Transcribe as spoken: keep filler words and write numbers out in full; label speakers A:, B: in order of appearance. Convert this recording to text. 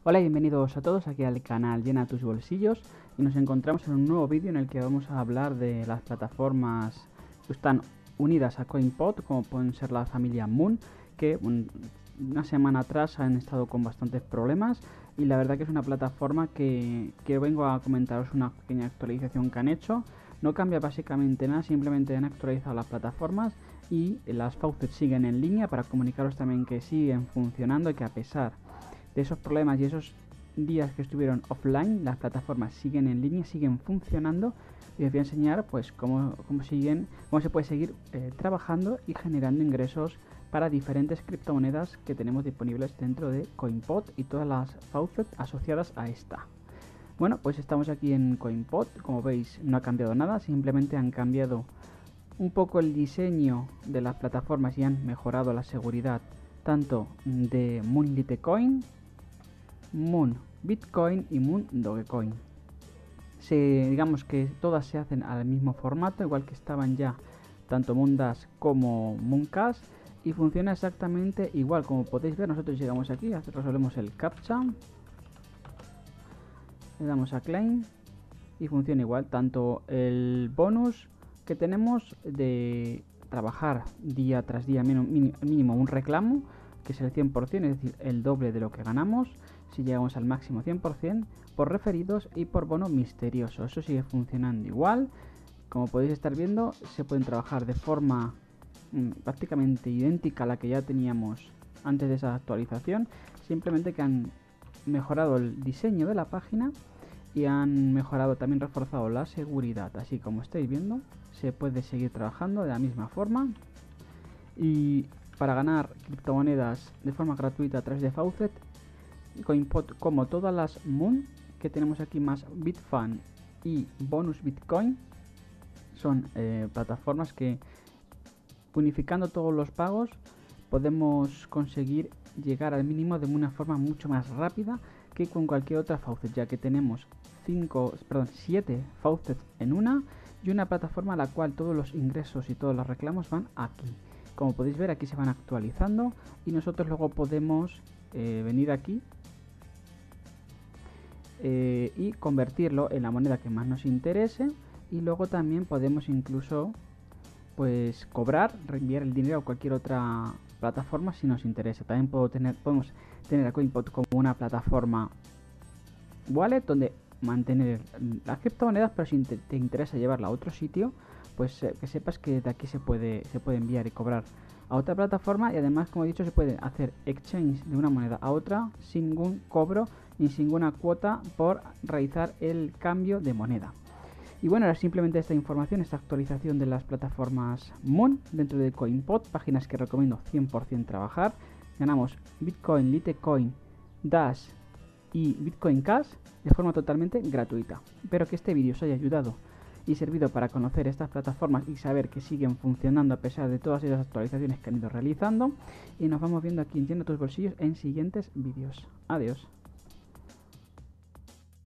A: Hola y bienvenidos a todos aquí al canal Llena tus bolsillos, y nos encontramos en un nuevo vídeo en el que vamos a hablar de las plataformas que están unidas a CoinPot, como pueden ser la familia Moon, que un, una semana atrás han estado con bastantes problemas, y la verdad que es una plataforma que, que vengo a comentaros una pequeña actualización que han hecho. No cambia básicamente nada, simplemente han actualizado las plataformas y las faucets siguen en línea, para comunicaros también que siguen funcionando y que a pesar de esos problemas y esos días que estuvieron offline, las plataformas siguen en línea, siguen funcionando, y os voy a enseñar pues cómo, cómo siguen, cómo se puede seguir eh, trabajando y generando ingresos para diferentes criptomonedas que tenemos disponibles dentro de CoinPot y todas las faucets asociadas a esta. Bueno, pues estamos aquí en CoinPot. Como veis, no ha cambiado nada, simplemente han cambiado un poco el diseño de las plataformas y han mejorado la seguridad tanto de Moon Litecoin, Moon Bitcoin y Moon Dogecoin. Se, digamos que todas se hacen al mismo formato, igual que estaban ya tanto Moondash como Mooncash, y funciona exactamente igual. Como podéis ver, nosotros llegamos aquí, resolvemos el captcha, le damos a claim y funciona igual. Tanto el bonus que tenemos de trabajar día tras día mínimo, mínimo un reclamo, que es el cien por cien, es decir, el doble de lo que ganamos si llegamos al máximo cien por cien, por referidos y por bono misterioso. Eso sigue funcionando igual. Como podéis estar viendo, se pueden trabajar de forma mmm, prácticamente idéntica a la que ya teníamos antes de esa actualización, simplemente que han mejorado el diseño de la página y han mejorado, también reforzado la seguridad. Así como estáis viendo, se puede seguir trabajando de la misma forma. Y para ganar criptomonedas de forma gratuita a través de Faucet, CoinPot, como todas las Moon que tenemos aquí, más Bitfan y Bonus Bitcoin, son eh, plataformas que, unificando todos los pagos, podemos conseguir llegar al mínimo de una forma mucho más rápida que con cualquier otra faucet, ya que tenemos cinco, perdón, siete faucets en una, y una plataforma a la cual todos los ingresos y todos los reclamos van aquí. Como podéis ver, aquí se van actualizando y nosotros luego podemos eh, venir aquí eh, y convertirlo en la moneda que más nos interese, y luego también podemos incluso pues cobrar, reenviar el dinero a cualquier otra plataforma si nos interesa. También puedo tener, podemos tener a CoinPot como una plataforma wallet donde mantener las criptomonedas, pero si te, te interesa llevarla a otro sitio, pues eh, que sepas que de aquí se puede, se puede enviar y cobrar a otra plataforma, y además, como he dicho, se puede hacer exchange de una moneda a otra sin ningún cobro ni sin ninguna cuota por realizar el cambio de moneda. Y bueno, ahora simplemente esta información, esta actualización de las plataformas Moon dentro de CoinPot, páginas que recomiendo cien por cien trabajar. Ganamos Bitcoin, Litecoin, Dash y Bitcoin Cash de forma totalmente gratuita. Espero que este vídeo os haya ayudado y servido para conocer estas plataformas y saber que siguen funcionando a pesar de todas esas actualizaciones que han ido realizando. Y nos vamos viendo aquí en Llena tus bolsillos en siguientes vídeos. Adiós.